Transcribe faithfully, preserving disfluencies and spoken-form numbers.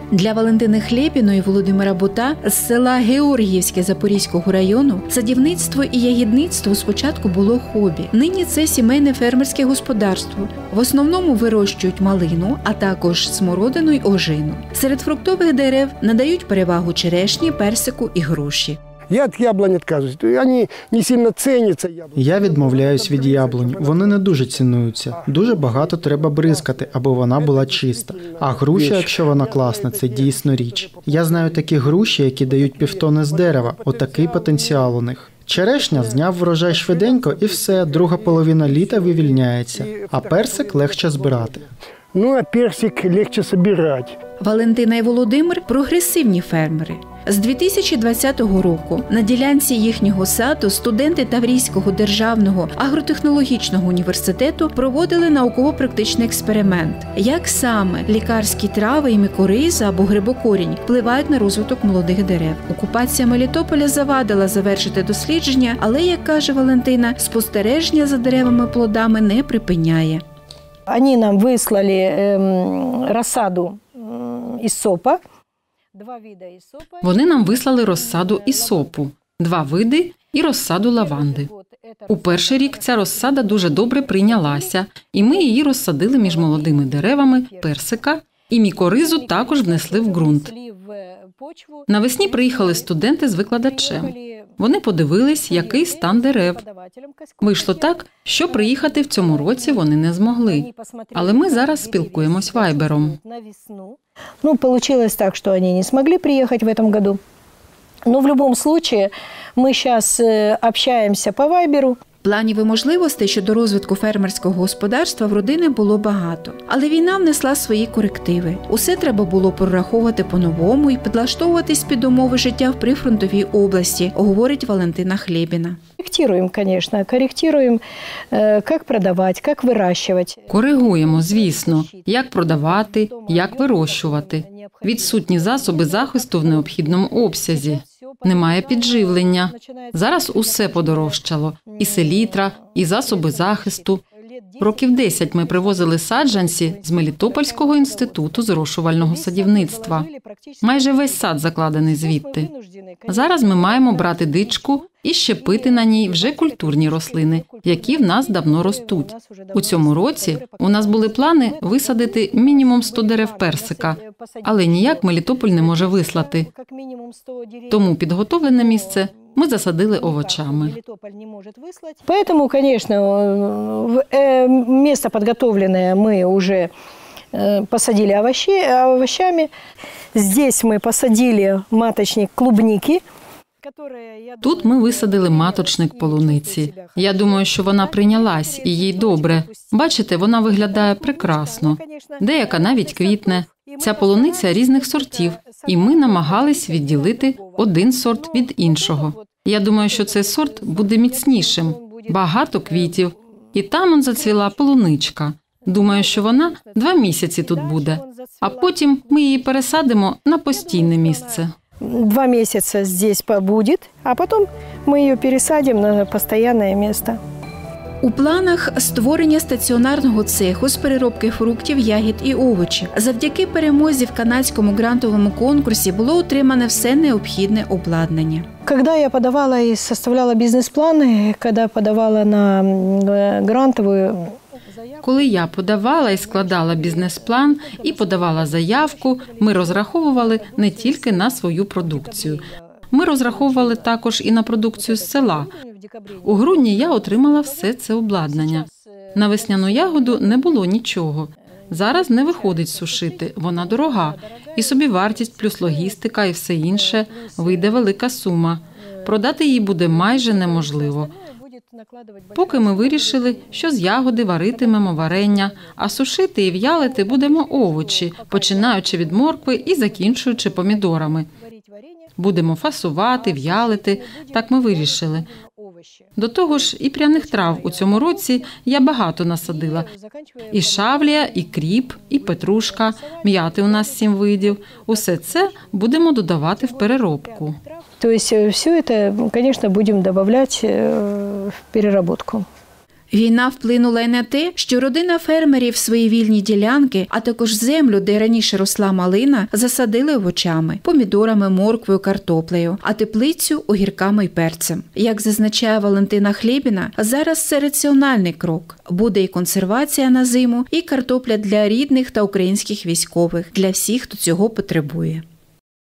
Для Валентини Хлєбіної і Володимира Бута з села Георгіївське Запорізького району садівництво і ягідництво спочатку було хобі. Нині це сімейне фермерське господарство. В основному вирощують малину, а також смородину й ожину. Серед фруктових дерев надають перевагу черешні, персику і груші. Я від яблунь відказуюсь. Вони не сильно ціняться. Я відмовляюсь від яблунь. Вони не дуже цінуються. Дуже багато треба бризкати, аби вона була чиста. А груша, якщо вона класна, це дійсно річ. Я знаю такі груші, які дають півтони з дерева. Отакий потенціал у них. Черешня зняв врожай швиденько і все, друга половина літа вивільняється. А персик легше збирати. Ну, а персик легше збирати. Валентина і Володимир – прогресивні фермери. З дві тисячі двадцятого року на ділянці їхнього саду студенти Таврійського державного агротехнологічного університету проводили науково-практичний експеримент. Як саме лікарські трави і мікориза або грибокорінь впливають на розвиток молодих дерев. Окупація Мелітополя завадила завершити дослідження, але, як каже Валентина, спостереження за деревами-плодами не припиняє. Вони нам вислали розсаду із сопа. Вони нам вислали розсаду ісопу, два види і розсаду лаванди. У перший рік ця розсада дуже добре прийнялася, і ми її розсадили між молодими деревами персика, і мікоризу також внесли в ґрунт. Навесні приїхали студенти з викладачем. Вони подивились, який стан дерев. Вийшло так, що приїхати в цьому році вони не змогли. Але ми зараз спілкуємось вайбером. Ну, получилось так, что они не смогли приехать в этом году. Но в любом случае мы сейчас общаемся по вайберу. Планів і можливостей щодо розвитку фермерського господарства в родини було багато. Але війна внесла свої корективи. Усе треба було прораховувати по-новому і підлаштовуватись під умови життя в прифронтовій області, говорить Валентина Хлєбіна. Корректируем, конечно, корректируем, як продавати, як вирощувати. Коригуємо, звісно, як продавати, як вирощувати. Відсутні засоби захисту в необхідному обсязі. Немає підживлення. Зараз усе подорожчало. І селітра, і засоби захисту. Років десять ми привозили саджанці з Мелітопольського інституту зрошувального садівництва. Майже весь сад закладений звідти. Зараз ми маємо брати дичку і щепити на ній вже культурні рослини, які в нас давно ростуть. У цьому році у нас були плани висадити мінімум сто дерев персика, але ніяк Мелітополь не може вислати. Тому підготовлене місце ми засадили овочами. Поэтому, конечно, место подготовленное мы уже посадили овощи, овощами. Здесь мы посадили маточник клубники. Тут ми висадили маточник полуниці. Я думаю, що вона прийнялась і їй добре. Бачите, вона виглядає прекрасно. Деяка навіть квітне. Ця полуниця різних сортів, і ми намагались відділити один сорт від іншого. Я думаю, що цей сорт буде міцнішим, багато квітів. І там он зацвіла полуничка. Думаю, що вона два місяці тут буде, а потім ми її пересадимо на постійне місце. Два місяці здесь побуде, а потім ми її пересадимо на постійне місце. У планах створення стаціонарного цеху з переробки фруктів, ягід і овочів. Завдяки перемозі в канадському грантовому конкурсі було отримане все необхідне обладнання. Коли я подавала і составляла бізнес-план, коли подавала на грантову, Коли я подавала і складала бізнес-план і подавала заявку, ми розраховували не тільки на свою продукцію. Ми розраховували також і на продукцію з села. У грудні я отримала все це обладнання. На весняну ягоду не було нічого. Зараз не виходить сушити, вона дорога. І собівартість плюс логістика і все інше вийде велика сума. Продати її буде майже неможливо. Поки ми вирішили, що з ягоди варитимемо варення, а сушити і в'ялити будемо овочі, починаючи від моркви і закінчуючи помідорами. Будемо фасувати, в'ялити, так ми вирішили. До того ж, і пряних трав у цьому році я багато насадила. І шавлія, і кріп, і петрушка, м'яти у нас сім видів. Усе це будемо додавати в переробку. Тобто все це, звісно, будемо додавати в переробку. Війна вплинула й на те, що родина фермерів свої вільні ділянки, а також землю, де раніше росла малина, засадили овочами, помідорами, морквою, картоплею, а теплицю – огірками й перцем. Як зазначає Валентина Хлєбіна, зараз це раціональний крок. Буде і консервація на зиму, і картопля для рідних та українських військових, для всіх, хто цього потребує.